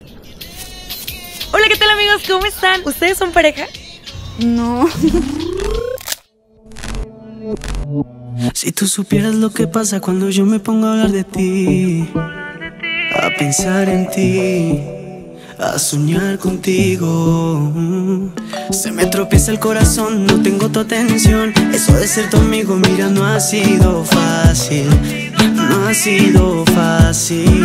Hola, ¿qué tal amigos? ¿Cómo están? ¿Ustedes son pareja? No. Si tú supieras lo que pasa cuando yo me pongo a hablar de ti, a pensar en ti, a soñar contigo. Se me tropieza el corazón, no tengo tu atención. Eso de ser tu amigo, mira, no ha sido fácil. No ha sido fácil.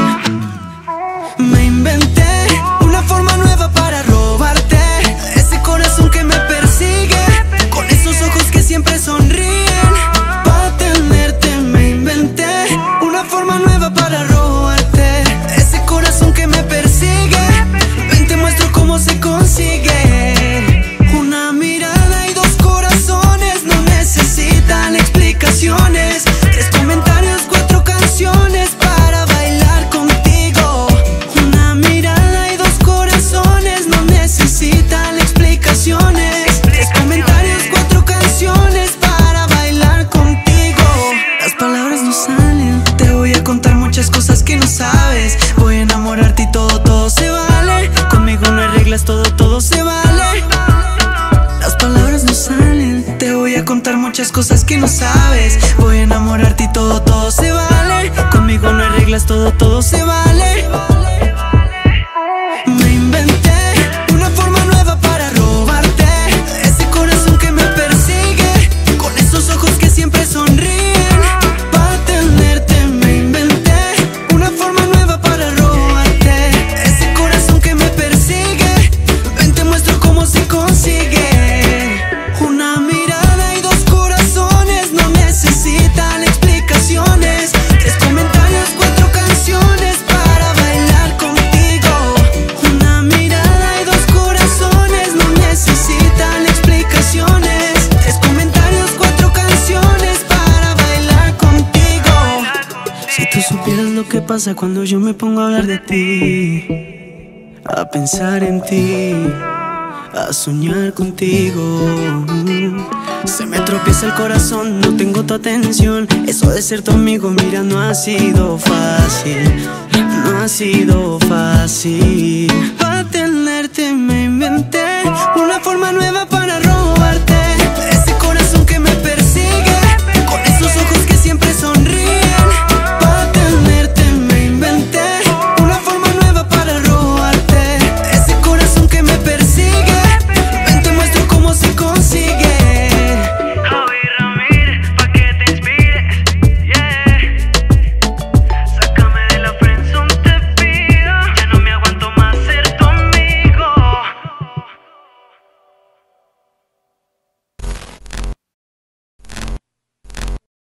Me inventé una forma nueva para robarte ese corazón que me persigue, con esos ojos que siempre sonríen. Para tenerte me inventé una forma nueva para robarte ese corazón que me persigue. Ven, te muestro cómo se consigue. Una mirada y dos corazones no necesitan explicaciones. 3 comentarios, 4 canciones para bailar contigo. Una mirada y 2 corazones no necesitan explicaciones. 3 comentarios, 4 canciones para bailar contigo. Las palabras no salen, te voy a contar muchas cosas que no sabes. Voy a enamorarte y todo se vale. Conmigo no hay reglas, todo se vale. Las palabras no salen, te voy a contar muchas cosas que no sabes. Voy a enamorarte y todo se vale. Conmigo no hay reglas, todo se vale. Me inventé una forma nueva para robarte ese corazón que me persigue, con esos ojos que siempre sonríen. Para tenerte me inventé una forma nueva para robarte ese corazón que me persigue. Ven, te muestro cómo se consigue. Una mirada y 2 corazones no necesitan explicaciones. 3 comentarios, 4 canciones para bailar contigo. Una mirada y 2 corazones no necesitan explicaciones. 3 comentarios, 4 canciones para bailar contigo. Si tú supieras lo que pasa cuando yo me pongo a hablar de ti, a pensar en ti, a soñar contigo. Se me tropieza el corazón, no tengo tu atención. Eso de ser tu amigo, mira, no ha sido fácil. No ha sido fácil.